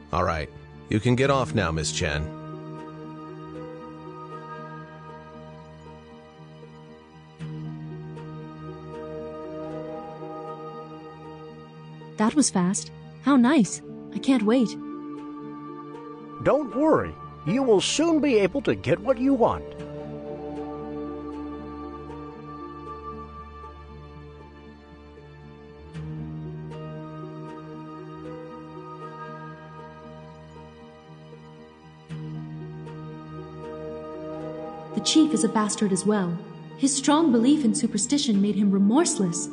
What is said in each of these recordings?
All right, you can get off now, Miss Chen. That was fast. How nice. I can't wait. Don't worry. You will soon be able to get what you want. The chief is a bastard as well. His strong belief in superstition made him remorseless.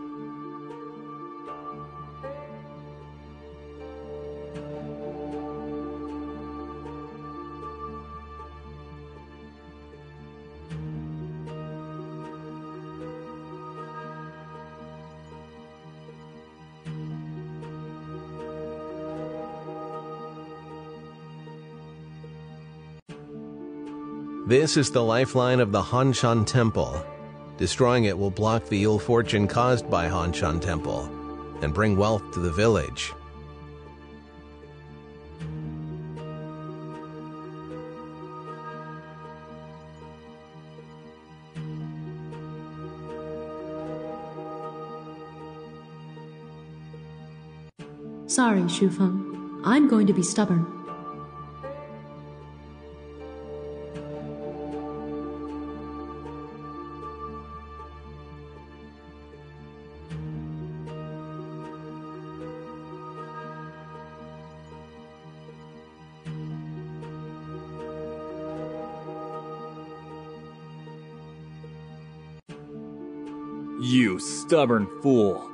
This is the lifeline of the Hanshan Temple. Destroying it will block the ill fortune caused by Hanshan Temple and bring wealth to the village. Sorry, Shufeng. I'm going to be stubborn. You stubborn fool.